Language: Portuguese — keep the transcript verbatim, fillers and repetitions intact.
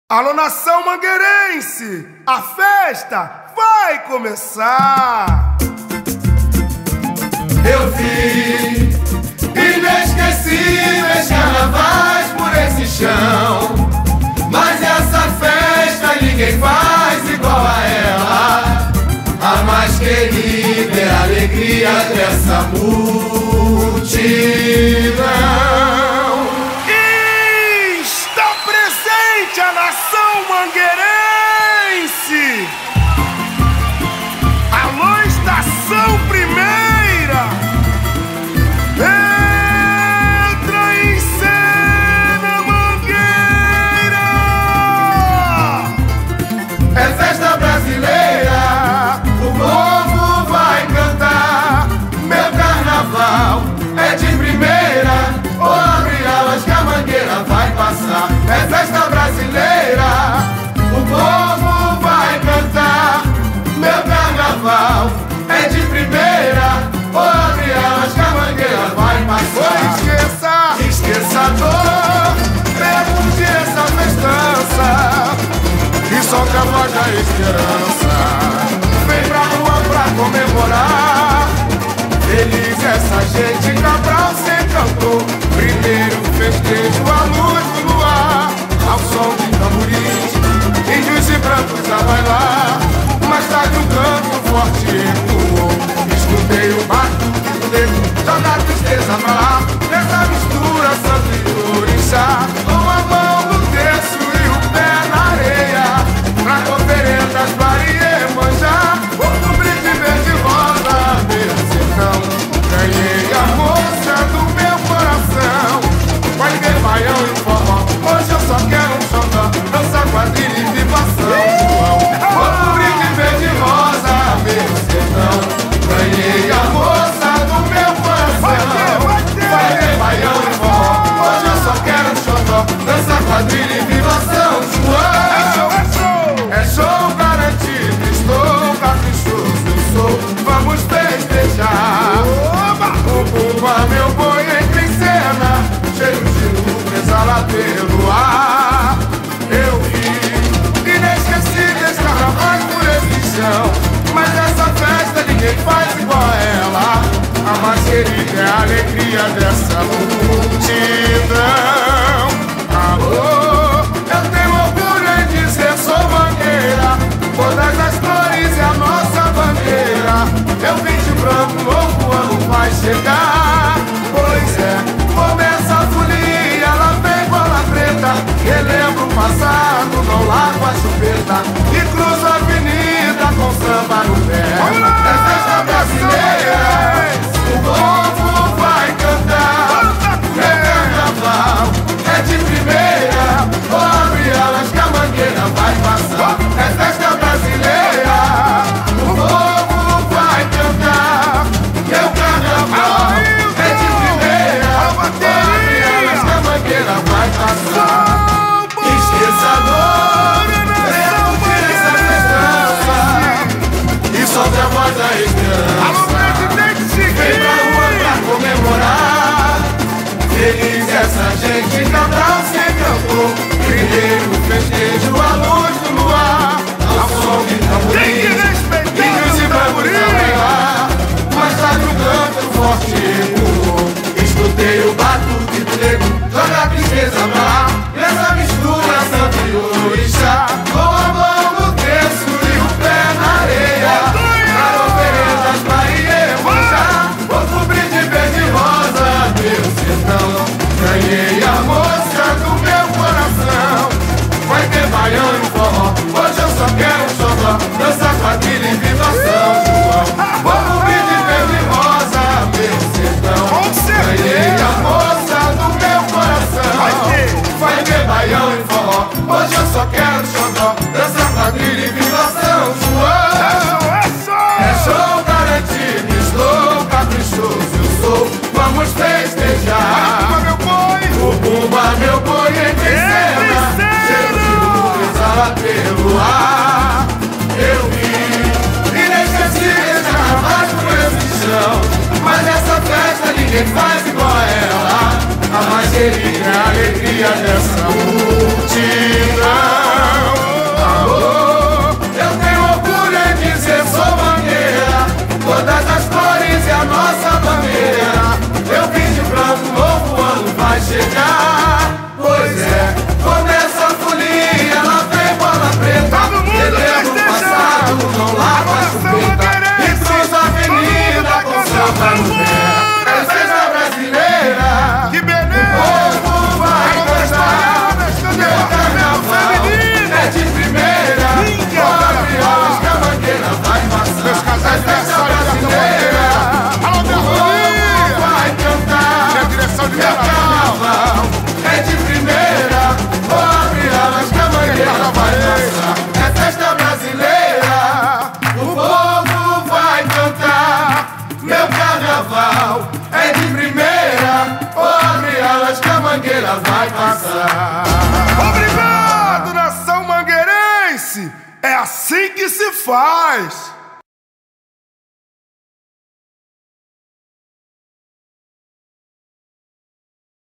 Alô, nação mangueirense, a festa vai começar. Eu vi inesquecíveis carnavais por esse chão, mas essa festa ninguém faz igual a ela. A mais querida é a alegria dessa multidão. Está presente a nação mangueirense. Alô, estação primeira, entra em cena, Mangueira. É festa brasileira, o povo vai cantar. Meu carnaval é de primeira, ou abre alas que a Mangueira vai passar. É festa brasileira, o povo vai cantar. Meu carnaval é de primeira, ou abre alas que a Mangueira vai passar. Esqueça, Esqueça a dor, pergunte essa festança e solta a voz da esperança. Vem pra rua pra comemorar. Feliz essa gente, Cabral se cantou. Primeiro festejo à luz do luar, ao som de tamborins, índios e brancos a bailar. Mais tarde um canto forte ecoou. Escutei o batuque do nego, joga a tristeza pra lá. Nessa mistura santo e orixá, com a mão no terço e o pé na areia, pra oferendas para Iemanjá. O brinde verde rosa, meu sertão. Ganhei a moça do meu coração. Vai ver baião e forró, hoje eu só quero um xodó. Dança, quadrilha e vivação, João. Outro brinde verde rosa, meu sertão. Ganhei a moça do meu coração. Vai ver baião e forró, hoje eu só quero um xodó. Dança, quadrilha e vivação, João. É show garantido, estou caprichoso, eu sou. Vamos festejar. O bumba, meu boi entra em cena, cheio de luz, exala pelo ar. Eu vi inesquecíveis carnavais por esse chão, mas essa festa ninguém faz igual a ela. A mais querida é a alegria dessa multidão. Alô, eu tenho orgulho em dizer sou Mangueira, todas as cores é a nossa bandeira. Eu vim de branco, novo ano vai chegar. Pois é, começa a folia, lá vem bola preta. Relembro o passado, não largo a chupeta e cruzo a avenida com samba no pé. É festa brasileira, o povo vai cantar. É carnaval, é de primeira, ou abre alas que a Mangueira vai passar. É festa brasileira, o povo vai cantar. Meu carnaval é de primeira, ou abre alas que a Mangueira vai passar. Esqueça a dor, pergunte essa festança e solte a voz da esperança. Vem pra rua pra comemorar. Feliz essa gente, Cabral se cantou. Primeiro festejo à luz do luar, ao som de tamborins, índios e brancos a bailar. Mais tarde um canto forte ecoou. Escutei o batuque do nego, joga a tristeza pra lá. Nessa mistura santo e orixá, com a mão no terço e o pé na areia, pra oferendas pra Iemanjá. Outro brinde verde rosa, meu sertão. Ganhei a moça do meu coração. Vai ter baião e forró, hoje eu só quero um xodó. Dança, quadrilha e vivação, João. Outro brinde verde rosa, meu sertão. Ganhei a moça do meu coração. Vai ter baião e forró, hoje eu só quero um xodó. Dança, quadrilha e vivação, João. É show garantido, estou caprichoso, eu sou. Vamos festejar. O bumba, meu boi entra em cena, cheio de luz, exala pelo ar. Eu vi inesquecíveis carnavais por esse chão, mas essa festa ninguém faz igual a ela. A mais querida é a alegria dessa multidão. chegar. Pois é, começa a folia, lá vem bola preta. Todo mundo Querendo passado, não lava a chupeta. E cruz a avenida com samba no pé. É festa brasileira, Que beleza! o povo vai cantar. Meu carnaval é de primeira. Abre alas que a mangueira vai passar. É festa brasileira, Alô, minha o família! povo vai cantar. Minha direção de Meu carnaval é de primeira. Abre alas que a mangueira vai passar. É festa brasileira, o povo vai cantar. Meu carnaval é de primeira. Abre alas que a mangueira vai passar. Obrigado, nação mangueirense! É assim que se faz!